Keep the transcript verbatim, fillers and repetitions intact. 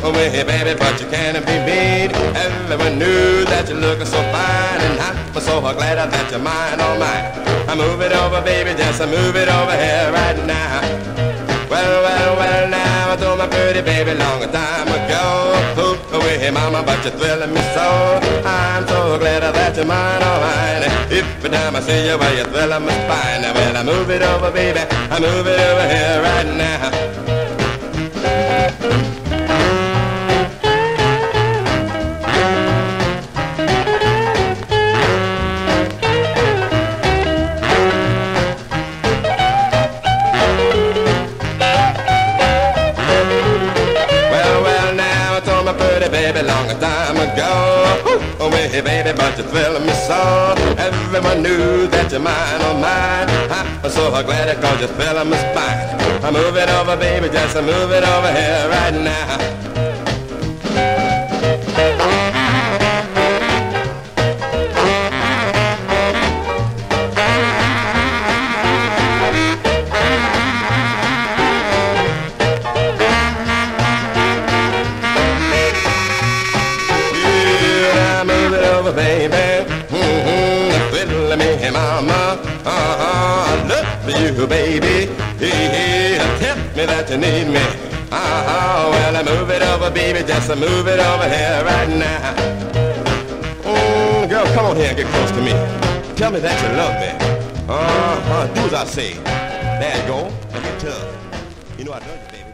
with you, baby, but you can't be beat. Everyone knew that you're looking so fine, and I'm so glad that you're mine, oh mine. I move it over, baby, just I move it over here right now. Well, well, well, now I told my pretty baby long time ago. Ooh, with you, mama, but you're thrilling me so. I'm so glad that you're mine, oh mine. Every time I see you, well, you're thrilling my spine. Well, I move it over, baby, I move it over here right now. Baby, long time ago. Oh, hey, baby, but you're thrilling me so. Everyone knew that you're mine, oh mine. I'm so glad it cause you're thrilling my spine. I move it over, baby, just move it over here right now. Baby, mm-hmm, fiddle me, hey mama, uh-huh, I love you, baby, hey, hey, tell me that you need me, uh-huh, well, I move it over, baby, just move it over here right now. Mm, girl, come on here and get close to me, tell me that you love me, uh-huh, do as I say, there you go, now get tough, you know I love you, baby.